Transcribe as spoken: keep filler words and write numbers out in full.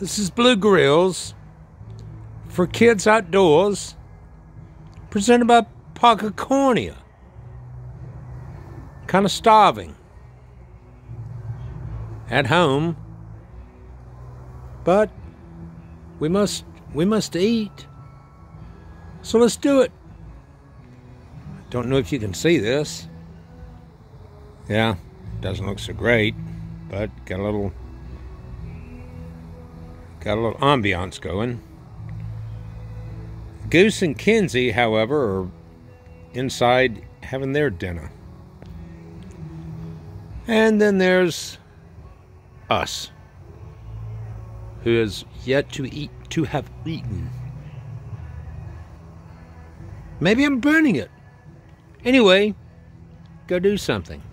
This is Blue Grills for Kids Outdoors, presented by Pocacornia. Kind of starving at home, but we must we must eat. So let's do it. Don't know if you can see this. Yeah, doesn't look so great, but got a little got a little ambiance going. Goose and Kinsey, however, are inside having their dinner. And then there's us, who has yet to eat to have eaten. Maybe I'm burning it. Anyway, go do something.